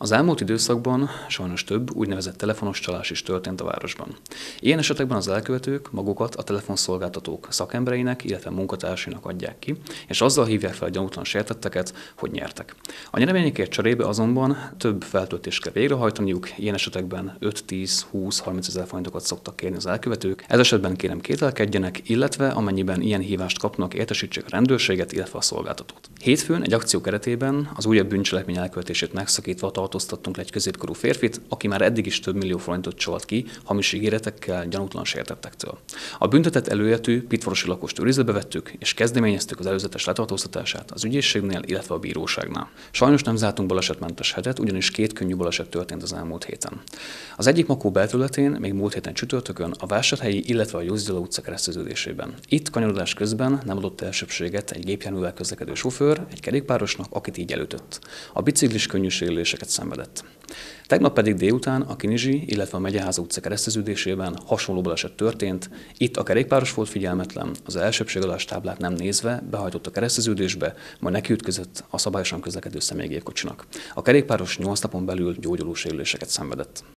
Az elmúlt időszakban sajnos több úgynevezett telefonos csalás is történt a városban. Ilyen esetekben az elkövetők magukat a telefonszolgáltatók szakembereinek, illetve munkatársainak adják ki, és azzal hívják fel a gyanútlan sértetteket, hogy nyertek. A nyereményekért cserébe azonban több feltöltést kell végrehajtaniuk, ilyen esetekben 5, 10, 20, 30 ezer forintokat szoktak kérni az elkövetők. Ez esetben kérem kételkedjenek, illetve amennyiben ilyen hívást kapnak, értesítsék a rendőrséget, illetve a szolgáltatót. Hétfőn egy akció keretében az újabb bűncselekmény elkövetését megszakítva tartóztattunk le egy középkorú férfit, aki már eddig is több millió forintot csalt ki hamis ígéretekkel gyanútlan sértettektől. A büntetett előéletű pitvarosi lakost őrizetbe vettük, és kezdeményeztük az előzetes letartóztatását az ügyészségnél, illetve a bíróságnál. Sajnos nem zártunk balesetmentes hetet, ugyanis 2 könnyű baleset történt az elmúlt héten. Az egyik Makó belterületén még múlt héten csütörtökön a Vásárhelyi, illetve a József Attila utca kereszteződésében. Itt kanyarodás közben nem adott elsőbbséget egy gépjárművel közlekedő sofőr egy kerékpárosnak, akit így elütött. A biciklis könnyű sérüléseket szenvedett. Tegnap pedig délután a Kinizsi, illetve a Megyeháza utca kereszteződésében hasonló baleset történt. Itt a kerékpáros volt figyelmetlen, az elsőbbségadás táblát nem nézve behajtott a kereszteződésbe, majd nekiütközött a szabályosan közlekedő személygépkocsinak. A kerékpáros 8 napon belül gyógyuló sérüléseket szenvedett.